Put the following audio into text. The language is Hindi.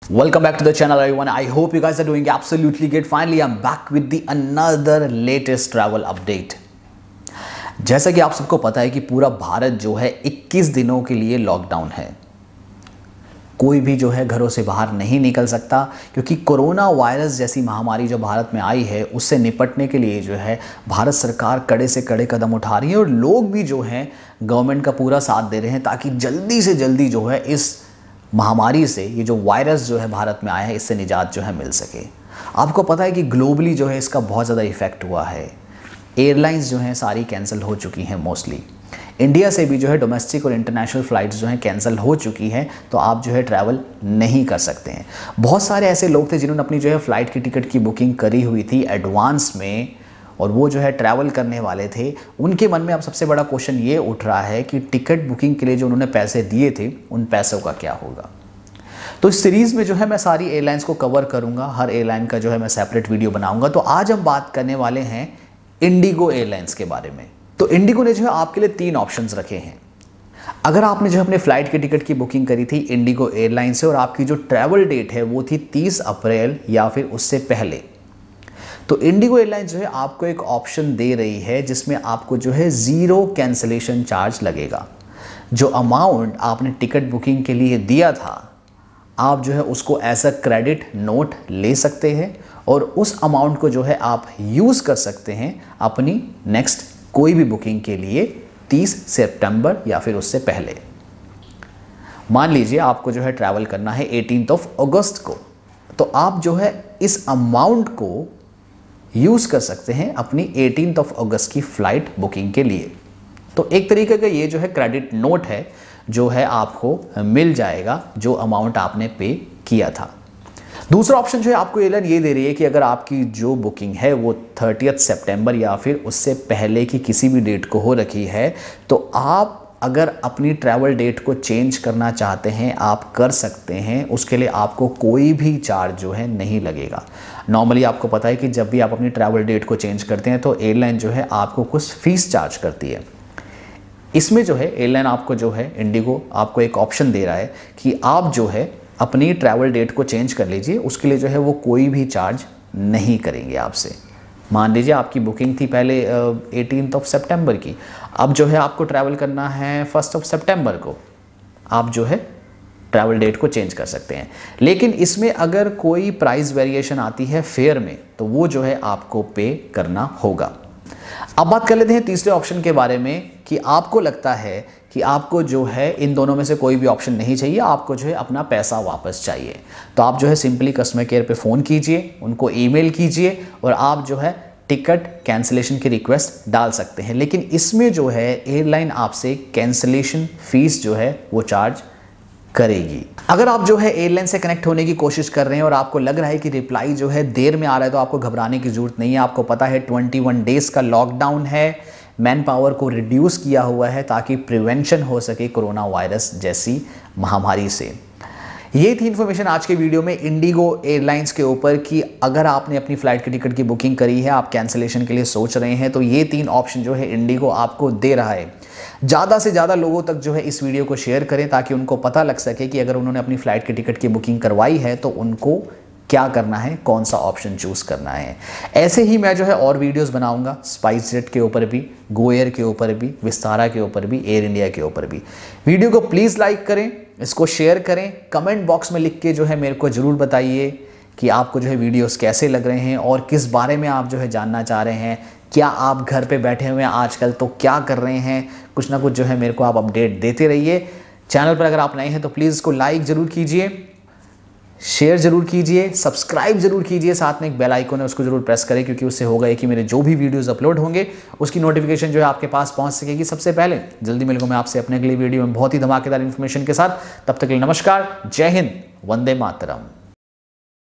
Welcome back to the channel everyone. I hope you guys are doing absolutely great. Finally I'm back with the another latest travel update. जैसा कि आप सबको पता है कि पूरा भारत जो है 21 दिनों के लिए लॉकडाउन है। कोई भी जो है घरों से बाहर नहीं निकल सकता क्योंकि कोरोना वायरस जैसी महामारी जो भारत में आई है उससे निपटने के लिए जो है भारत सरकार कड़े से कड़े कदम उठा रही है और लोग भी जो हैं गवर्नमेंट का पूरा साथ दे रहे हैं ताकि जल्दी से जल्दी जो है इस महामारी से, ये जो वायरस जो है भारत में आया है, इससे निजात जो है मिल सके। आपको पता है कि ग्लोबली जो है इसका बहुत ज़्यादा इफेक्ट हुआ है। एयरलाइंस जो हैं सारी कैंसिल हो चुकी हैं मोस्टली। इंडिया से भी जो है डोमेस्टिक और इंटरनेशनल फ़्लाइट्स जो हैं कैंसिल हो चुकी हैं, तो आप जो है ट्रैवल नहीं कर सकते हैं। बहुत सारे ऐसे लोग थे जिन्होंने अपनी जो है फ़्लाइट की टिकट की बुकिंग करी हुई थी एडवांस में और वो जो है ट्रैवल करने वाले थे। उनके मन में अब सबसे बड़ा क्वेश्चन ये उठ रहा है कि टिकट बुकिंग के लिए जो उन्होंने पैसे दिए थे उन पैसों का क्या होगा। तो इस सीरीज़ में जो है मैं सारी एयरलाइंस को कवर करूंगा, हर एयरलाइन का जो है मैं सेपरेट वीडियो बनाऊंगा। तो आज हम बात करने वाले हैं इंडिगो एयरलाइंस के बारे में। तो इंडिगो ने जो है आपके लिए 3 ऑप्शंस रखे हैं। अगर आपने जो है अपने फ़्लाइट की टिकट की बुकिंग करी थी इंडिगो एयरलाइन से और आपकी जो ट्रैवल डेट है वो थी 30 अप्रैल या फिर उससे पहले, तो इंडिगो एयरलाइन जो है आपको एक ऑप्शन दे रही है जिसमें आपको जो है 0 कैंसलेशन चार्ज लगेगा। जो अमाउंट आपने टिकट बुकिंग के लिए दिया था आप जो है उसको एज अ क्रेडिट नोट ले सकते हैं और उस अमाउंट को जो है आप यूज़ कर सकते हैं अपनी नेक्स्ट कोई भी बुकिंग के लिए 30 सितंबर या फिर उससे पहले। मान लीजिए आपको जो है ट्रैवल करना है 18 अगस्त को, तो आप जो है इस अमाउंट को यूज़ कर सकते हैं अपनी 18 अगस्त की फ़्लाइट बुकिंग के लिए। तो एक तरीके का ये जो है क्रेडिट नोट है जो है आपको मिल जाएगा जो अमाउंट आपने पे किया था। दूसरा ऑप्शन जो है आपको एयरलाइन ये दे रही है कि अगर आपकी जो बुकिंग है वो 30 सितंबर या फिर उससे पहले की किसी भी डेट को हो रखी है, तो आप अगर अपनी ट्रैवल डेट को चेंज करना चाहते हैं आप कर सकते हैं। उसके लिए आपको कोई भी चार्ज जो है नहीं लगेगा। नॉर्मली आपको पता है कि जब भी आप अपनी ट्रैवल डेट को चेंज करते हैं तो एयरलाइन जो है आपको कुछ फीस चार्ज करती है। इसमें जो है एयरलाइन आपको जो है इंडिगो आपको एक ऑप्शन दे रहा है कि आप जो है अपनी ट्रैवल डेट को चेंज कर लीजिए, उसके लिए जो है वो कोई भी चार्ज नहीं करेंगे आपसे। मान लीजिए आपकी बुकिंग थी पहले 18 सितंबर की, अब जो है आपको ट्रैवल करना है 1 सितंबर को, आप जो है ट्रैवल डेट को चेंज कर सकते हैं। लेकिन इसमें अगर कोई प्राइस वेरिएशन आती है फेयर में तो वो जो है आपको पे करना होगा। अब बात कर लेते हैं तीसरे ऑप्शन के बारे में कि आपको लगता है कि आपको जो है इन दोनों में से कोई भी ऑप्शन नहीं चाहिए, आपको जो है अपना पैसा वापस चाहिए। तो आप जो है सिंपली कस्टमर केयर पे फ़ोन कीजिए, उनको ईमेल कीजिए और आप जो है टिकट कैंसिलेशन की रिक्वेस्ट डाल सकते हैं। लेकिन इसमें जो है एयरलाइन आपसे कैंसिलेशन फ़ीस जो है वो चार्ज करेगी। अगर आप जो है एयरलाइन से कनेक्ट होने की कोशिश कर रहे हैं और आपको लग रहा है कि रिप्लाई जो है देर में आ रहा है, तो आपको घबराने की ज़रूरत नहीं है। आपको पता है 21 डेज़ का लॉकडाउन है, मैन पावर को रिड्यूस किया हुआ है ताकि प्रिवेंशन हो सके कोरोना वायरस जैसी महामारी से। ये थी इन्फॉर्मेशन आज के वीडियो में इंडिगो एयरलाइंस के ऊपर कि अगर आपने अपनी फ़्लाइट की टिकट की बुकिंग करी है, आप कैंसिलेशन के लिए सोच रहे हैं, तो ये 3 ऑप्शन जो है इंडिगो आपको दे रहा है। ज़्यादा से ज़्यादा लोगों तक जो है इस वीडियो को शेयर करें ताकि उनको पता लग सके कि अगर उन्होंने अपनी फ़्लाइट की टिकट की बुकिंग करवाई है तो उनको क्या करना है, कौन सा ऑप्शन चूज़ करना है। ऐसे ही मैं जो है और वीडियोस बनाऊंगा स्पाइस जेट के ऊपर भी, गो एयर के ऊपर भी, विस्तारा के ऊपर भी, एयर इंडिया के ऊपर भी। वीडियो को प्लीज़ लाइक करें, इसको शेयर करें, कमेंट बॉक्स में लिख के जो है मेरे को ज़रूर बताइए कि आपको जो है वीडियोस कैसे लग रहे हैं और किस बारे में आप जो है जानना चाह रहे हैं। क्या आप घर पे बैठे हुए हैं आजकल, तो क्या कर रहे हैं, कुछ ना कुछ जो है मेरे को आप अपडेट देते रहिए। चैनल पर अगर आप नए हैं तो प्लीज़ इसको लाइक ज़रूर कीजिए, शेयर ज़रूर कीजिए, सब्सक्राइब ज़रूर कीजिए, साथ में एक बेल आइकन है उसको ज़रूर प्रेस करें क्योंकि उससे होगा कि मेरे जो भी वीडियोस अपलोड होंगे उसकी नोटिफिकेशन जो है आपके पास पहुंच सकेगी सबसे पहले। जल्दी मिलूंगा मैं आपसे अपने अगली वीडियो में बहुत ही धमाकेदार इन्फॉर्मेशन के साथ। तब तक के लिए नमस्कार, जय हिंद, वंदे मातरम।